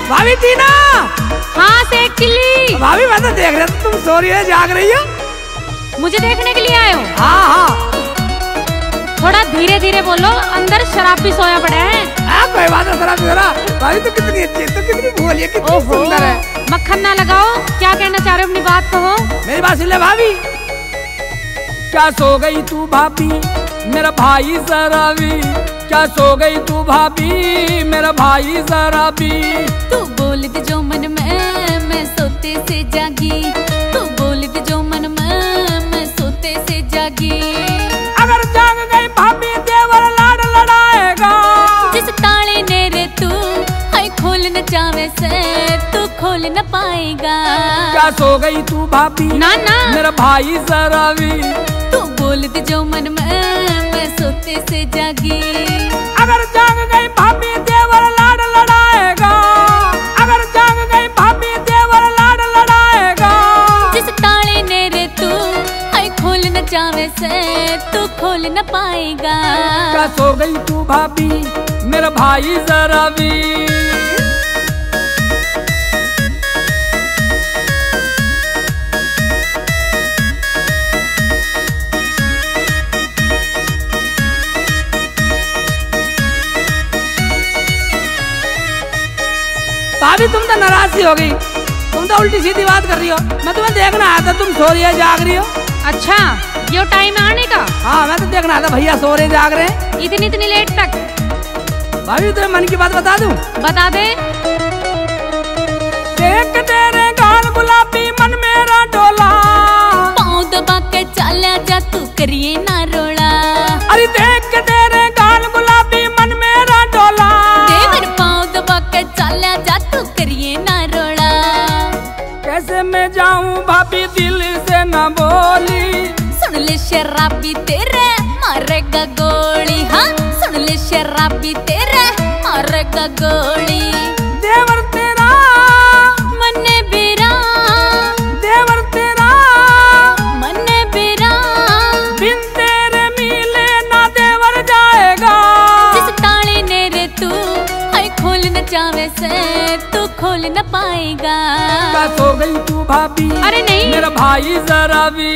भाभी टीना। हाँ शेख चिल्ली। भाभी मैं तो देख रहा था तुम सो रही हो, जाग रही हो। मुझे देखने के लिए आए हो? हाँ हाँ। थोड़ा धीरे धीरे बोलो, अंदर शराब भी सोया पड़े हैं। कोई बात नहीं, शराब जरा। भाभी तो कितनी अच्छी है, तो कितनी भोली, कितनी सुंदर है। मक्खन ना लगाओ, क्या कहना चाह रहे हो अपनी बात कहो। मेरी बात सुन ले भाभी। क्या सो गई तू भाभी मेरा भाई शराबी, क्या सो गई तू भाभी मेरा भाई शराबी। तू बोल दे जो मन में, मैं सोते से जागी। तू बोल दे जो मन में, मैं सोते से जागी। अगर जाग गई भाभी देवर लाड लड़ाएगा। जिस ताले ने रे तू हाय खोल न चावे से, तू खोल न पाएगा। क्या सो गई तू भाभी ना ना मेरा भाई शराबी। तू बोल दे जो मन में, मैं सोते से जागी। अगर जाग गई भाभी देवर लाड लड़ाएगा। अगर जाग गई भाभी देवर लाड लड़ाएगा। जिस ताले ने रे तू हाय खोल न चावे से, तू खोल न पाएगा। क्या सो गई तू भाभी मेरा भाई शराबी। भाभी तुम तो नाराज सी हो गई, तुम तो उल्टी सीधी बात कर रही हो। मैं तुम्हें देखना आया था, तुम सो रही है जाग रही हो। अच्छा ये टाइम आने का? हाँ मैं तो देखना आया था, भैया सो रहे जाग रहे हैं। इतनी लेट तक? भाभी तुम्हें मन की बात बता दूं? बता दे। देख तेरे गाल गुलाबी मन मेरा डोला। पाँव दबा के चला जा तू करिए ना रोला। अरे देख तेरे गाल गुलाबी मन मेरा डोला। देवर पाँव दबा के चला जा तू करिए ना रोला। कैसे मैं जाऊं भाभी दिल से न बोली। सुन ले शराबी तेरे मारेगा गोली। हाँ सुन ले शराबी तेरे मारेगा गोली। देवर तेरा मन्ने बेरा, देवर तेरा मन्ने बेरा। बिन तेरे मिले ना देवर जाएगा। जिस ताले ने रे तू हाय खोल न चावे से, तू खोल न पाएगा। क्या सो गई तू भाभी अरे नहीं मेरा भाई शराबी।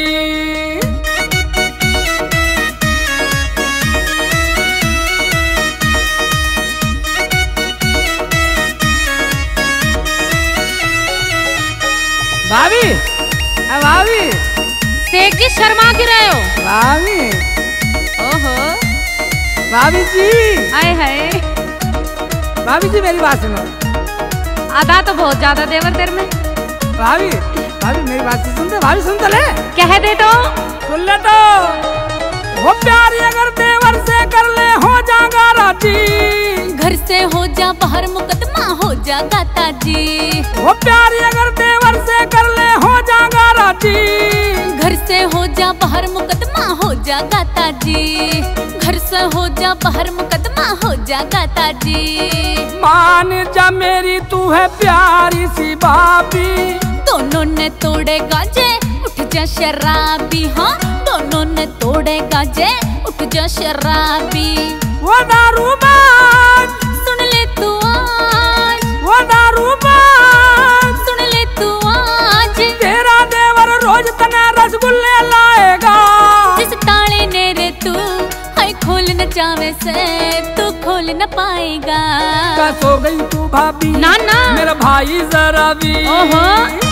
भाभी भाभी शेख जी शर्मा क्यों रहे हो? भाभी ओहो भाभी जी। आए हाय भाभी जी मेरी बात सुनो। आधा तो बहुत ज्यादा देवर तेरे में। भाभी भाभी मेरी बात सुनते, भाभी सुन तो ले। कह दे तो सुन ले तो। वो प्यारी अगर देवर से कर ले हो जागा राजी। घर से हो जा बाहर मुकदमा हो जागा ताजी। वो प्यारी अगर देवर से कर ले हो जागा राजी। घर से हो जा बाहर मुकदमा हो जागा ताजी। घर से हो जा बाहर मुकदमा हो जागा ताजी। मान जा मेरी तू है प्यारी सी भाभी। दोनों ने तोड़े गाजे उठ जा शराबी। हाँ दोनों ने तोड़े गाजे उठ जा शराबी। वो दारूबाज सुन ले तू आज, वो दारूबाज सुन ले तू आज। तेरा देवर रोज तना रसगुल्ले लाएगा। जिस ताले ने रे तू हाय खोल न चावे से, तू खोल न पाएगा। क्या सो गई तू भाभी ना ना मेरा भाई शराबी। ओहो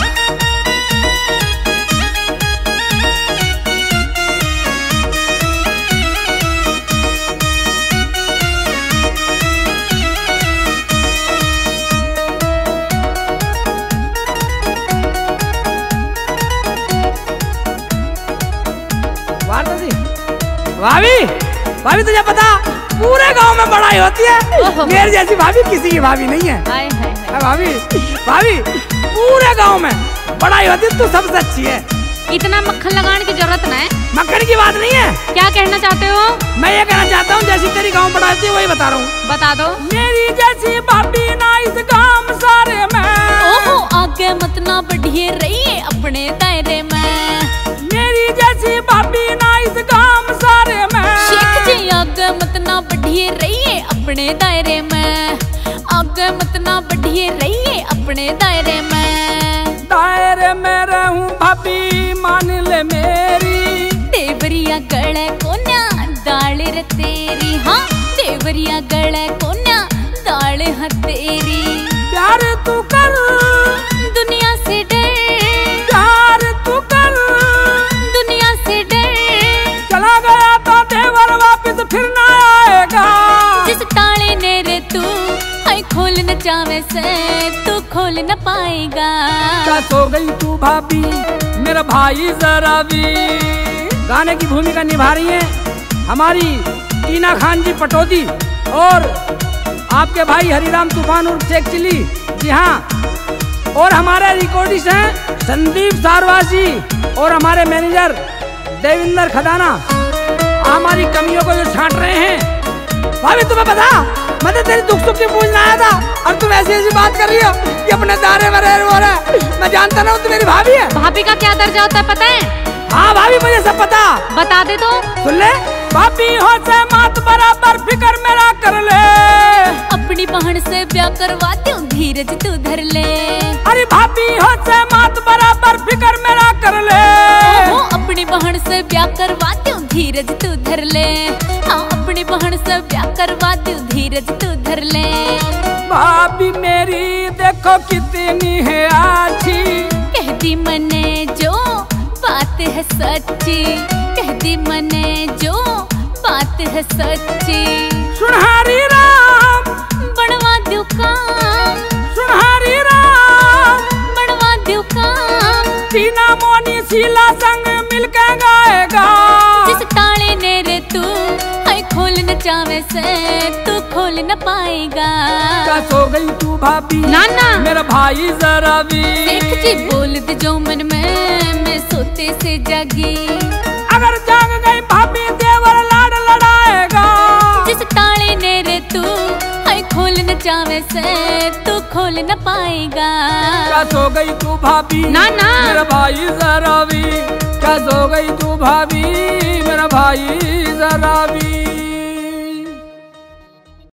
भाभी भाभी तुझे पता पूरे गांव में बड़ाई होती है, मेरी जैसी भाभी किसी की भाभी नहीं है। हाय हाय हाय। भाभी भाभी पूरे गांव में बड़ाई होती है, तू सबसे अच्छी है। इतना मक्खन लगाने की जरूरत नहीं है। मक्खन की बात नहीं है। क्या कहना चाहते हो? मैं ये कहना चाहता हूँ जैसी तेरी गांव बड़ा होती है वही बता रहा हूँ। बता दो। मेरी जैसी भाभी ना इस गांव सारे में। ओहो आगे मत ना बढ़िए रहिए अपने दायरे में। मेरी जैसी भाभी ना इस गांव सारे में। शेख जी आगे मत ना बढ़िए रहिए अपने दायरे में। आगे मत ना बढ़िए रहिए अपने दायरे में रहूं भाभी मान ले मेरी। देवरिया गले कोन्या दाल रे तेरी, हाँ देवरिया गले कोन्या दाल है तेरी। प्यार तू कर दुनिया से डर, प्यार तू कर दुनिया से डर। चला गया तो देवर वापिस फिर ना आएगा। जिस ताले ने रे तू हाय खोल न चावे से तू खोल न पाएगा। क्या सो गई तू भाभी मेरा भाई जरा भी। गाने की भूमिका निभा रही है हमारी टीना खान जी पटौदी और आपके भाई हरिराम तूफान उर्फ शेख चिली। जी हाँ, और हमारे रिकॉर्डिस्ट हैं संदीप सारवासी और हमारे मैनेजर देविंदर खदाना। हमारी कमियों को जो छांट रहे हैं। भाभी तुम्हें पता, मैं तो तेरी दुख सुख से पूछना आया था और तुम ऐसी ऐसी बात कर रही हो कि अपने दायरे में रह रहा है। मैं जानता ना हूँ तू मेरी भाभी है। भाभी का क्या दर्जा होता है पता है? हाँ भाभी मुझे सब पता। बता दे तो। सुन ले, भाभी हो से मात बराबर फिकर मेरा कर ले। अपनी बहन से ब्याह करवा दूं धीरज तू धर ले। अरे भाभी हो से मात बराबर फिकर मेरा कर ले। ओहो अपनी बहन से ब्याह करवा दूं धीरज तू धर ले। हाँ अपनी बहन से ब्याह करवा दूं धीरज तू धर ले। भाभी मेरी देखो कितनी है अच्छी। कह दी मने जो बात है सच्ची, कह दी मने जो बात है सच्ची। सुनहरी राम बनवा दूं काम, सुनहरी राम बनवा दूं काम। टीना मोनी शीला संग मिलके गाएगा। जिस ताले ने रे तू हाय खोल न चावे से तू खोल न पाएगा। क्या सो गई तू भाभी नाना मेरा भाई जरा भी। देख जी बोल दे जो मन में मैं सोते से जागी। अगर जाग गई भाभी देवर लाड लड़ाएगा। जिस ताले ने रे तू हाय खोल न चावे से तू खोल न पाएगा। क्या सो गई तू भाभी नाना मेरा भाई जरा भी। क्या सो गई तू भाभी मेरा भाई जरा भी।